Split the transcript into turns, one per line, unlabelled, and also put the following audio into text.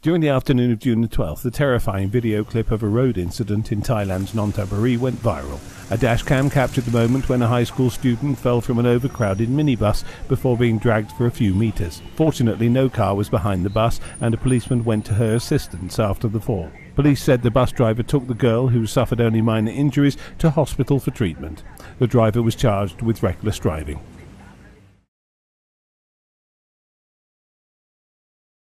During the afternoon of June the 12th, the terrifying video clip of a road incident in Thailand's Nonthaburi went viral. A dashcam captured the moment when a high school student fell from an overcrowded minibus before being dragged for a few meters. Fortunately, no car was behind the bus, and a policeman went to her assistance after the fall. Police said the bus driver took the girl, who suffered only minor injuries, to hospital for treatment. The driver was charged with reckless driving.